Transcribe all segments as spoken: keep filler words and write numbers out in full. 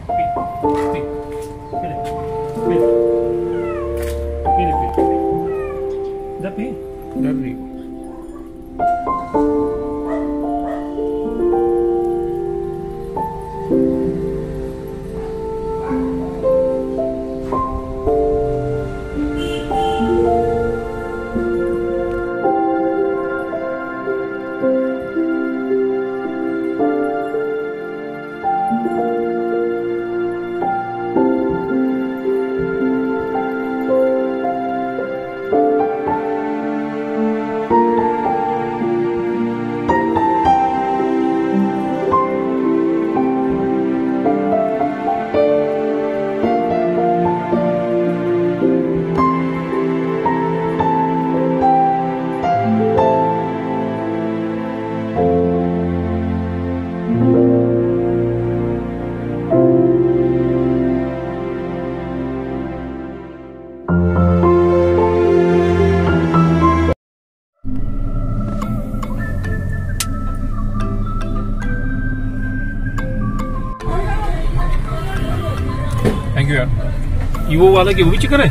Thank you यार। ये वो वाला कि वो भी चिकन है?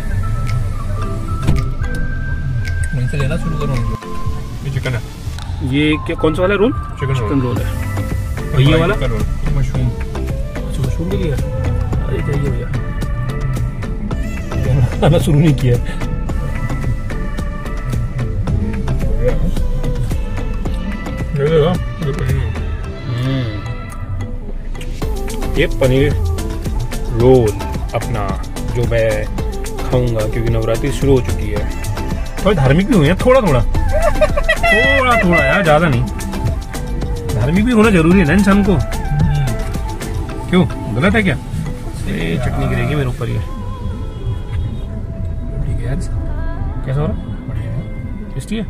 वहीं से लेना शुरू करो। ये चिकन है। ये क्या कौन सा वाला रोल? चिकन, चिकन रोल है। और ये वाला मशरूम। अच्छा मशरूम भी लिया। अरे जाइए भैया, खाना शुरू नहीं किया। ये पनीर रोल अपना जो मैं खाऊंगा, क्योंकि नवरात्रि शुरू हो चुकी है। थोड़ा धार्मिक भी हुए हैं, थोड़ा थोड़ा थोड़ा थोड़ा यार, ज्यादा नहीं। धार्मिक भी होना जरूरी है ना इंसान को। क्यों गलत है क्या? ये चटनी गिरेगी मेरे ऊपर। ये ठीक है, कैसा हो रहा? बढ़िया है, टेस्टी है।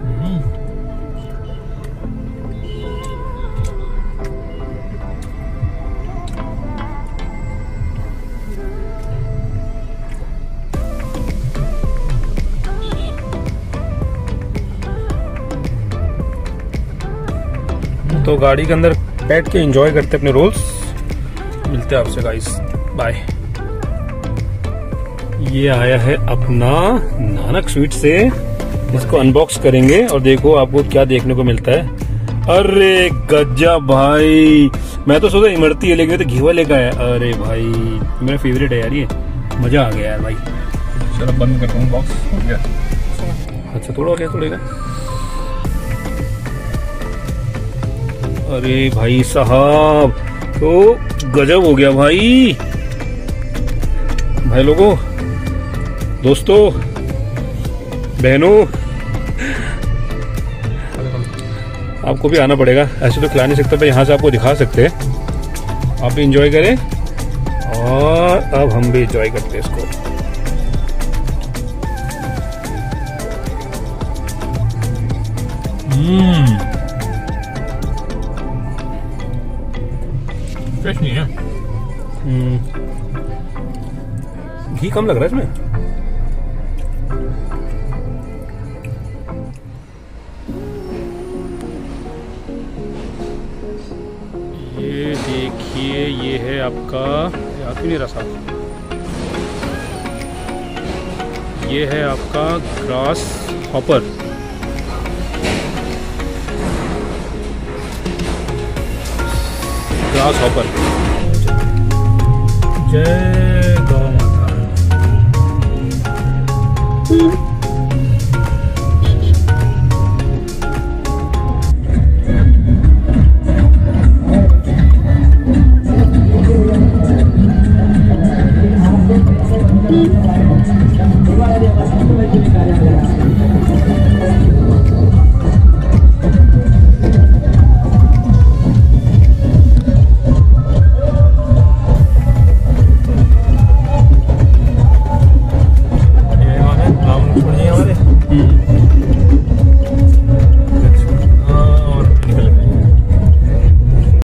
तो गाड़ी के अंदर बैठ के एंजॉय करते अपने रोल्स। मिलते हैं आपसे गाइस, बाय। ये आया है अपना नानक स्वीट से, इसको अनबॉक्स करेंगे और देखो आपको क्या देखने को मिलता है। अरे गज्जा भाई, मैं तो सोचा इमरती है लेकिन तो घीवा लेकर आया। अरे भाई मेरा फेवरेट है यार, ये मजा आ गया यार भाई। चलो बंद करता हूँ बॉक्स। हो गया। अच्छा थोड़ा क्या तोड़ेगा? अरे भाई साहब, तो गजब हो गया भाई। भाई लोगों, दोस्तों, बहनों, आपको भी आना पड़ेगा। ऐसे तो खिला नहीं सकते, पर यहाँ से आपको दिखा सकते हैं। आप भी एंजॉय करें और अब हम भी एंजॉय करते हैं इसको। हम्म फ्रेश नहीं है। घी कम लग रहा है इसमें। ये देखिए, ये है आपका, याद भी नहीं रहा साहब, ये है आपका ग्रास हॉपर। Grass hopper. जय